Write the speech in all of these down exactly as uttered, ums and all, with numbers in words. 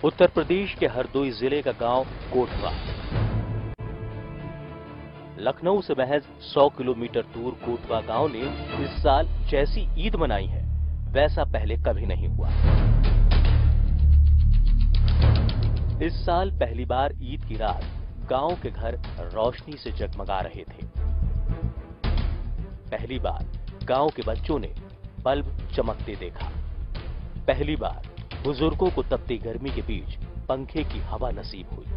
उत्तर प्रदेश के हरदोई जिले का गांव कोटवा। लखनऊ से महज सौ किलोमीटर दूर कोटवा गांव ने इस साल जैसी ईद मनाई है वैसा पहले कभी नहीं हुआ। इस साल पहली बार ईद की रात गांव के घर रोशनी से जगमगा रहे थे। पहली बार गांव के बच्चों ने बल्ब चमकते देखा। पहली बार बुजुर्गों को तपती गर्मी के बीच पंखे की हवा नसीब हुई।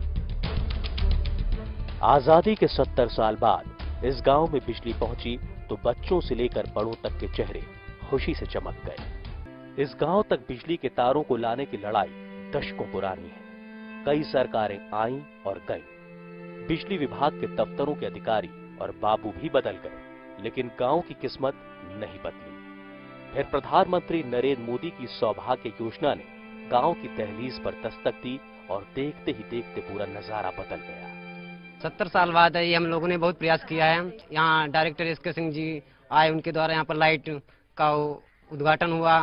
आजादी के सत्तर साल बाद इस गांव में बिजली पहुंची तो बच्चों से लेकर बड़ों तक के चेहरे खुशी से चमक गए। इस गांव तक बिजली के तारों को लाने की लड़ाई दशकों पुरानी है। कई सरकारें आईं और गईं। बिजली विभाग के दफ्तरों के अधिकारी और बाबू भी बदल गए, लेकिन गांव की किस्मत नहीं बदली। फिर प्रधानमंत्री नरेंद्र मोदी की सौभाग्य योजना ने गांव की दहलीज पर दस्तक दी और देखते ही देखते पूरा नजारा बदल गया। सत्तर साल बाद ये हम लोगों ने बहुत प्रयास किया है। यहाँ डायरेक्टर एस के सिंह जी आए, उनके द्वारा यहाँ पर लाइट का उद्घाटन हुआ।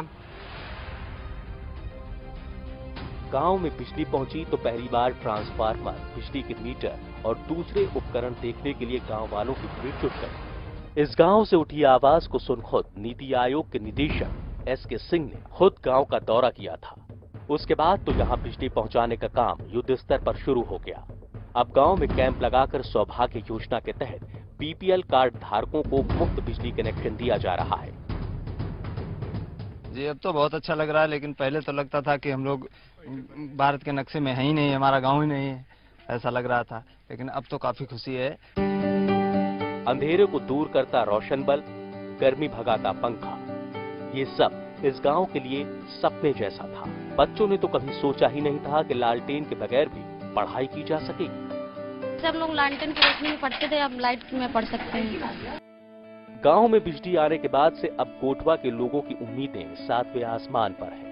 गांव में बिजली पहुंची तो पहली बार ट्रांसफार्मर, बिजली के मीटर और दूसरे उपकरण देखने के लिए गांव वालों की भीड़ जुट गई। इस गांव से उठी आवाज को सुन खुद नीति आयोग के निदेशक एस के सिंह ने खुद गांव का दौरा किया था। उसके बाद तो यहां बिजली पहुंचाने का काम युद्ध स्तर पर शुरू हो गया। अब गांव में कैंप लगाकर सौभाग्य योजना के तहत बीपीएल कार्ड धारकों को मुफ्त बिजली कनेक्शन दिया जा रहा है। जी अब तो बहुत अच्छा लग रहा है, लेकिन पहले तो लगता था कि हम लोग भारत के नक्शे में है ही नहीं, हमारा गांव ही नहीं है, ऐसा लग रहा था। लेकिन अब तो काफी खुशी है। अंधेरे को दूर करता रोशन बल्ब, गर्मी भगाता पंखा, ये सब इस गांव के लिए सपने जैसा था। बच्चों ने तो कभी सोचा ही नहीं था कि लालटेन के बगैर भी पढ़ाई की जा सकेगी। सब लोग लालटेन की रोशनी में पढ़ते थे, अब लाइट में पढ़ सकते हैं। गांव में बिजली आने के बाद से अब कोटवा के लोगों की उम्मीदें सातवें आसमान पर हैं।